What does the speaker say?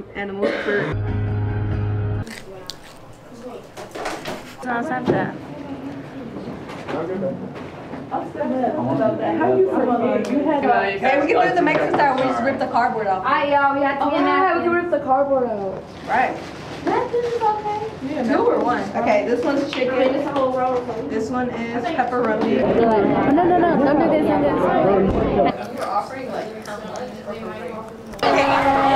animals for. On Snapchat. How you forget? You had. Hey, we can do the Mexican style. We just rip the cardboard off. Y'all, we have to get we can rip the cardboard out. Right. Napkins is okay. Yeah, 2 or 1. Okay, this one's chicken. It's a whole roll. This one is pepperoni. No, don't do this, don't do this. We're offering like how much? Okay.